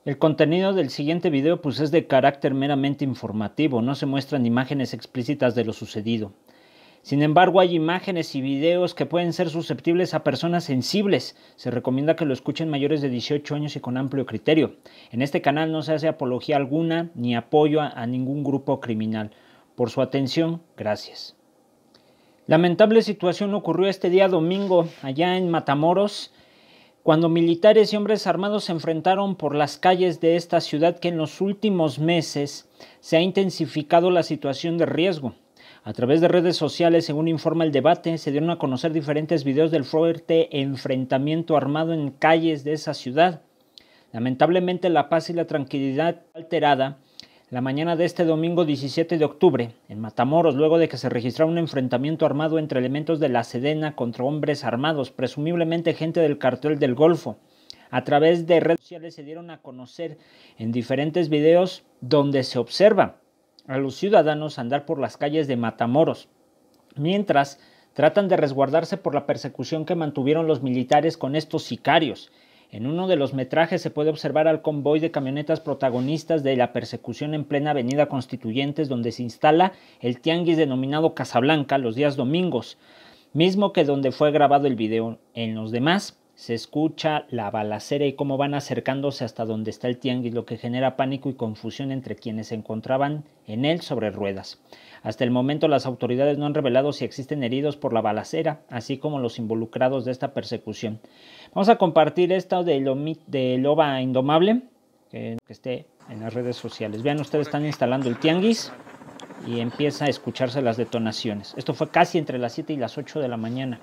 El contenido del siguiente video pues es de carácter meramente informativo, no se muestran imágenes explícitas de lo sucedido. Sin embargo, hay imágenes y videos que pueden ser susceptibles a personas sensibles. Se recomienda que lo escuchen mayores de 18 años y con amplio criterio. En este canal no se hace apología alguna ni apoyo a ningún grupo criminal. Por su atención, gracias. Lamentable situación ocurrió este día domingo allá en Matamoros, cuando militares y hombres armados se enfrentaron por las calles de esta ciudad que en los últimos meses se ha intensificado la situación de riesgo. A través de redes sociales, según informa El Debate, se dieron a conocer diferentes videos del fuerte enfrentamiento armado en calles de esa ciudad. Lamentablemente, la paz y la tranquilidad alterada la mañana de este domingo 17 de octubre, en Matamoros, luego de que se registrara un enfrentamiento armado entre elementos de la Sedena contra hombres armados, presumiblemente gente del Cartel del Golfo. A través de redes sociales se dieron a conocer en diferentes videos donde se observa a los ciudadanos andar por las calles de Matamoros, mientras tratan de resguardarse por la persecución que mantuvieron los militares con estos sicarios. En uno de los metrajes se puede observar al convoy de camionetas protagonistas de la persecución en plena avenida Constituyentes, donde se instala el tianguis denominado Casablanca los días domingos, mismo que donde fue grabado el video. En los demás se escucha la balacera y cómo van acercándose hasta donde está el tianguis, lo que genera pánico y confusión entre quienes se encontraban en él sobre ruedas. Hasta el momento las autoridades no han revelado si existen heridos por la balacera, así como los involucrados de esta persecución. Vamos a compartir esto de Loba Indomable, que esté en las redes sociales. Vean, ustedes están instalando el tianguis y empieza a escucharse las detonaciones. Esto fue casi entre las 7 y las 8 de la mañana.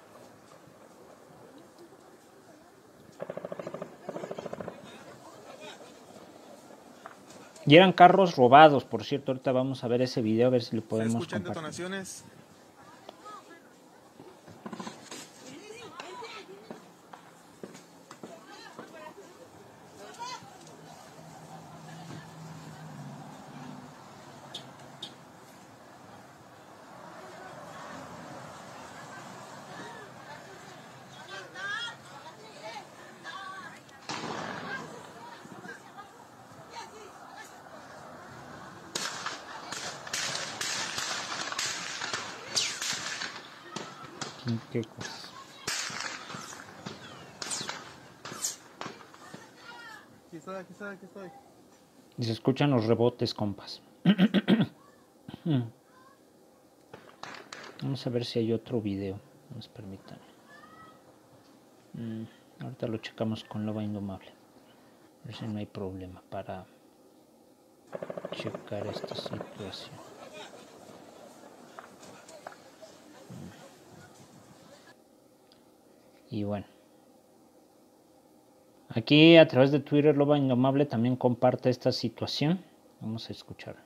Y eran carros robados, por cierto. Ahorita vamos a ver ese video, a ver si lo podemos compartir. Detonaciones. ¿Qué cosas? Aquí estoy. Y se escuchan los rebotes, compas. Vamos a ver si hay otro video. Nos permitan. Ahorita lo checamos con Loba Indomable. A ver si no hay problema para checar esta situación. Y bueno, aquí a través de Twitter Loba Indomable también comparte esta situación. Vamos a escuchar.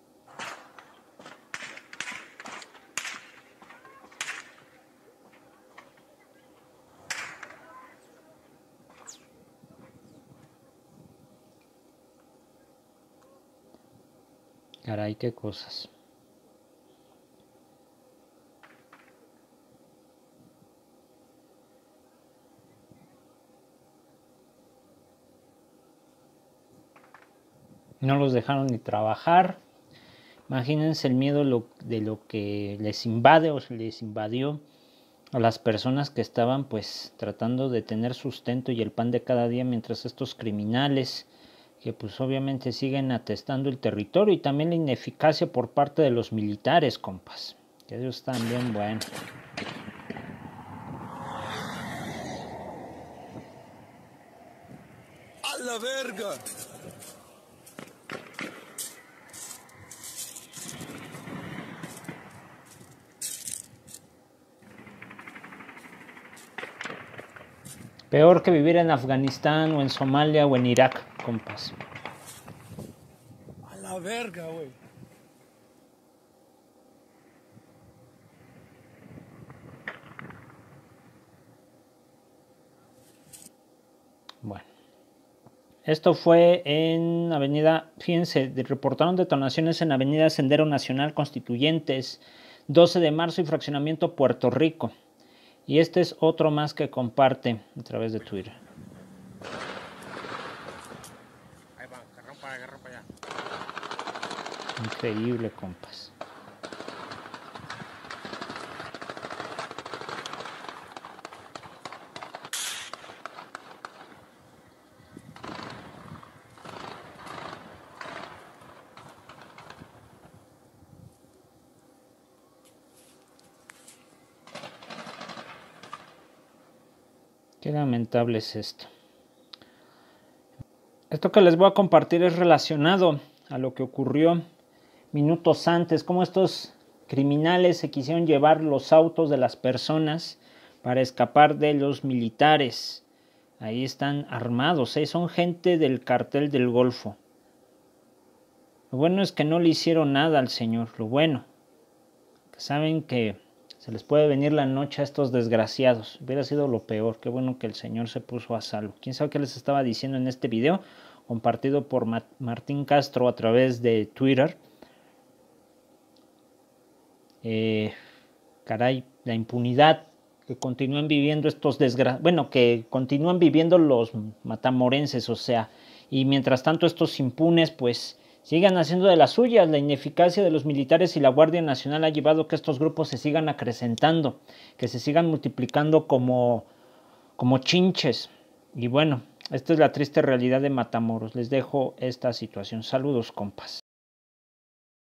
Caray, qué cosas. No los dejaron ni trabajar. Imagínense el miedo de lo que les invade o se les invadió a las personas que estaban pues tratando de tener sustento y el pan de cada día, mientras estos criminales que pues obviamente siguen atestando el territorio, y también la ineficacia por parte de los militares, compas, que ellos también, bueno. ¡A la verga! Peor que vivir en Afganistán o en Somalia o en Irak, compas. A la verga, güey. Bueno. Esto fue en avenida, fíjense, reportaron detonaciones en avenida Sendero Nacional Constituyentes, 12 de marzo y fraccionamiento Puerto Rico. Y este es otro más que comparte a través de Twitter. agarra para allá. Increíble, compas. Qué lamentable es esto. Esto que les voy a compartir es relacionado a lo que ocurrió minutos antes, cómo estos criminales se quisieron llevar los autos de las personas para escapar de los militares. Ahí están armados, son gente del cartel del Golfo. Lo bueno es que no le hicieron nada al señor, lo bueno, que saben que se les puede venir la noche a estos desgraciados. Hubiera sido lo peor. Qué bueno que el señor se puso a salvo. ¿Quién sabe qué les estaba diciendo en este video? Compartido por Martín Castro a través de Twitter. Caray, la impunidad que continúan viviendo estos que continúan viviendo los matamorenses, o sea, y mientras tanto estos impunes pues sigan haciendo de las suyas. La ineficacia de los militares y la Guardia Nacional ha llevado a que estos grupos se sigan acrecentando, que se sigan multiplicando como chinches. Y bueno, esta es la triste realidad de Matamoros. Les dejo esta situación. Saludos, compas.